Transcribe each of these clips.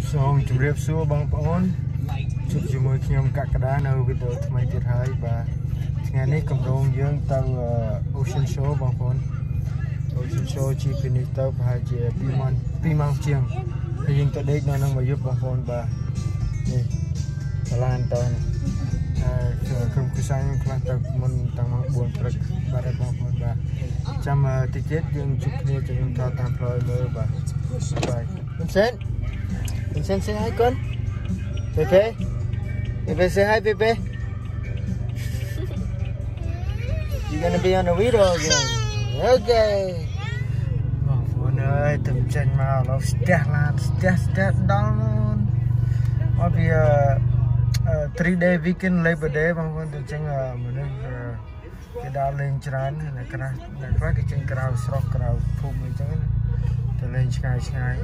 Xong chụp rep xua băng bóng chụp chụp môi khi ông cắt đá nơi video thay mai tiệt hai và ngày nay cầm rong dương tàu Ocean Show băng bóng Ocean Show chi phí này tàu hai chị pi mang chiang hay dương tới đây nó đang mà giúp băng bóng và này lan tàu không cứ sang lan tàu mình tăng mang buồn trật và đẹp băng bóng và chăm ticket dương chụp này cho chúng ta tam phơi mơ và bye. Vincent, say hi, con. Pepe, Pepe, say hi, Pepe. You're gonna be on the video again. Okay. Bang Phun ơi, tụm chân màu nó step down. Ở bây 3-day weekend Labor Day bang Phun tụm chân mình cái đào lên trán này cái chân cào sọc cào phum này chân tụm lên sky.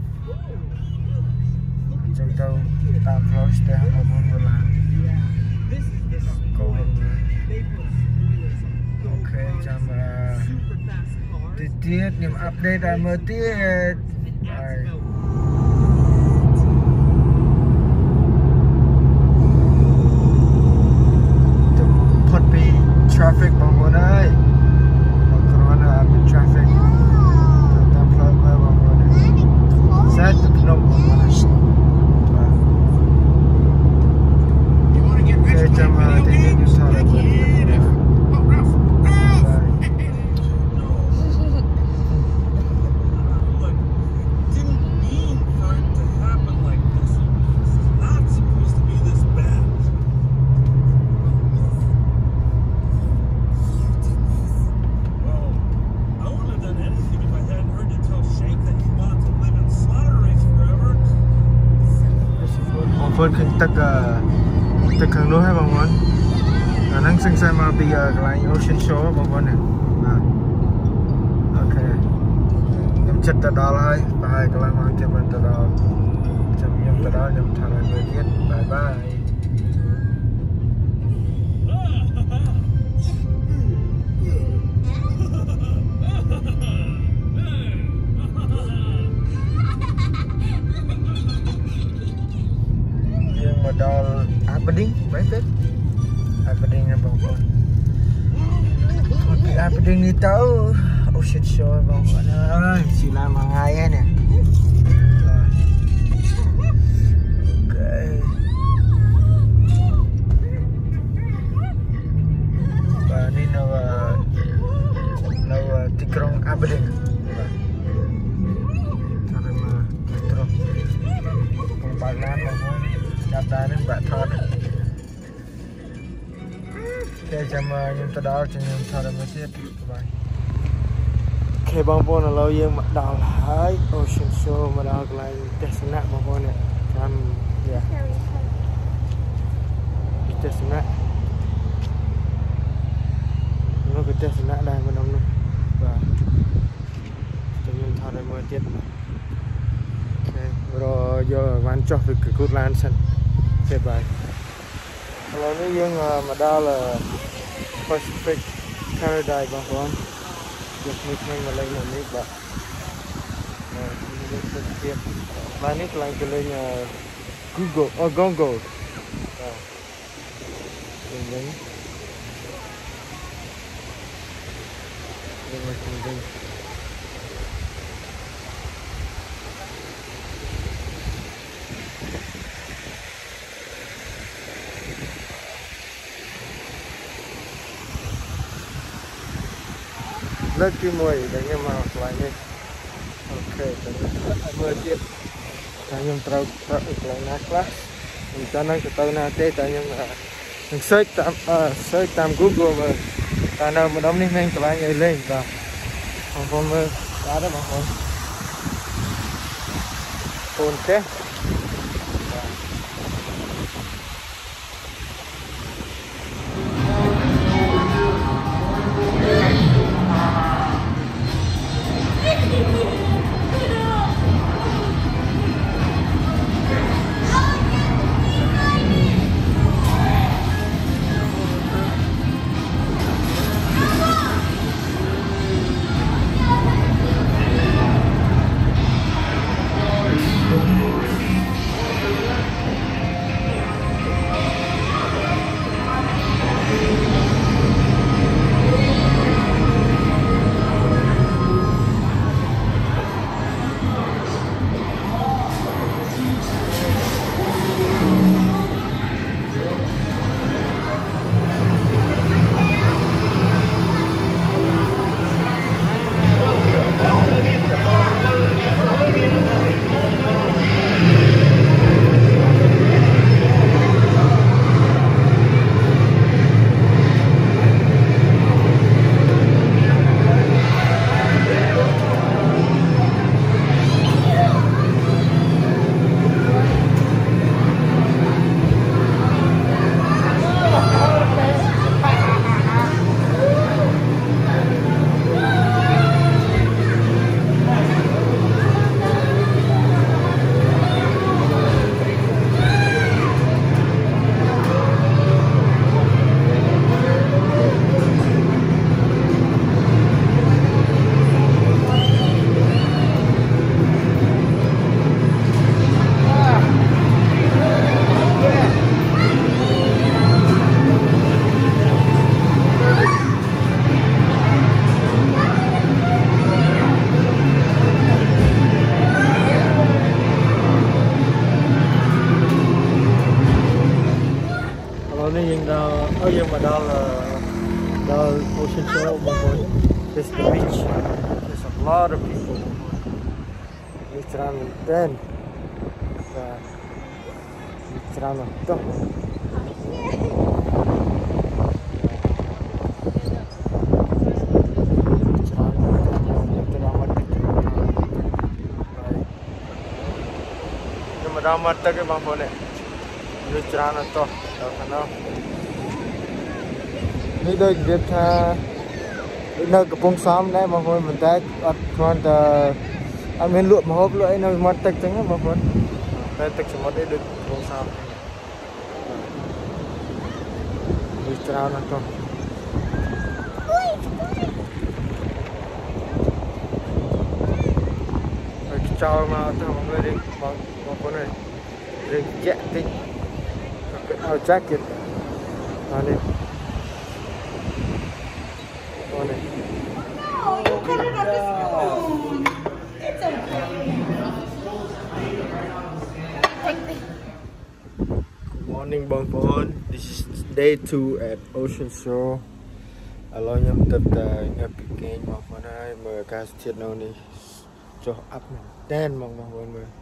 Chúng tôi tam floor stay một môn là ok chăm tiết niềm update đã mới tiết put be traffic bằng môn ơi corona up traffic tam floor mơ bằng môn này set the phnom bằng môn này Phun khinh tắc hàng nước hay bang Phun, năng sinh sản mà bị cái Ocean Show bang Phun này, ok, nhầm chất ta đào lại, bye cái này mang kiếm ta đào, nhầm ta đào nhầm thằng này mới biết, bye bye. Modal Aberdeen, right? Aberdeen yang bang Phun. Tapi Aberdeen ni tahu Ocean Show bang Phun. Sila mangai ni. Okay. Ni nawa tikrong Aberdeen. Karena metro pembangunan bang Phun. Đạp đá nên bạn thọt để chăm nhưng ta đào cho nhưng thọt mới chết ok bang Phun là lâu dương mặt đào lại Ocean Show mà đào lại destinat bang Phun này chăm yeah destinat nó cái destinat đây mà đông nữa và cho nhưng thọt mới chết ok rồi giờ van cho việc cái cút lan sân đẹp vậy. Kalau ni yang modal Pacific Paradise bang Phun, just meeting malay ni ba. Nah ni kelang kelengnya Google or Gongo. Ini. Lucky mùi để nghe màu lại đi. Ok, mùi tiếp. Ta nhung trâu lại nát lá. Mình cho nó cái tàu na tê ta nhung mình search tam Google mà ta nào mà đóng đi men lại nhảy lên và Bang Phun mơ đã đó Bang Phun. Ok. the ocean shore. This is the beach. There's a lot of people. It's around 10. It's around 10. Ramad tak ke bang phone ni cerana to kana ni dah dia thaនៅកំពង់សោមដែរបងប្អូនប៉ុន្តែអត់គ្រាន់តែអត់មានលក់ម្ហូបលក់អីនៅមាត់ទឹកចឹងបងប្អូនតែទឹកសមុទ្រនេះដូចកំពង់សោមនេះច្រើនណាស់ទៅចោលមកទៅបងប្អូននេះបងប្អូននេះរៀងចាក់តិចเอาแจ็คเก็ตมานี่អូនេះ Morning បងប្អូន This is day 2 at Ocean Shore ឥឡូវខ្ញុំទៅងាប់ពីគេងបងប្អូនហើយមើលអាកាសធាតុនៅនេះចុះអាប់មែនតែនបងប្អូនមើល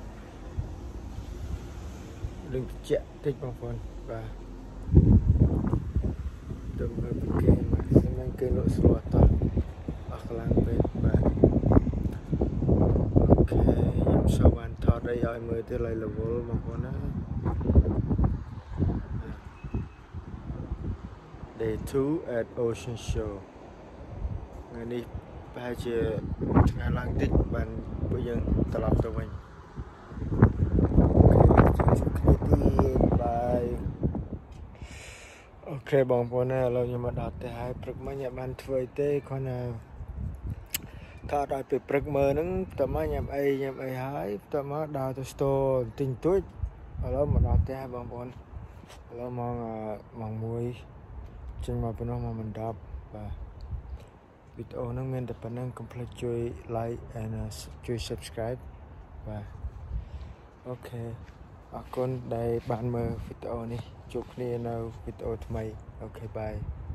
រឿងត្រជាក់តិចបងប្អូនបាទទៅមើលពីគេងមកខ្ញុំគេលក់ស្រួលអត់អស់ខ្លាំងពេកបាទអូខេខ្ញុំសូមបានថតអីឲ្យមើលទៀតឡើយ level បងប្អូនណា Day 2 at Ocean Shore ថ្ងៃនេះប្រហែលជាថ្ងៃឡើងតិចបានពួកយើងត្រឡប់ទៅវិញអូខេបងប្អូនឥឡូវខ្ញុំមកដល់ផ្ទះហើយព្រឹកមិញខ្ញុំបានធ្វើអីទេគ្រាន់តែថតឲ្យពេលព្រឹកមើលហ្នឹងតើមកញ៉ាំអីហើយតើមកដល់ទៅស្ទូទិញទួចឥឡូវមកដល់ផ្ទះបងប្អូនឥឡូវម៉ោង1ចេញមកប៉ុណ្ណោះមកមិន10បាទវីដេអូហ្នឹងមានតែប៉ុណ្្នឹងកុំភ្លេចជួយ like and ជួយ subscribe បាទអូខេអរគុណដែលបានមើលវីដេអូនេះជួបគ្នានៅវីដេអូថ្មីអូខេបាយ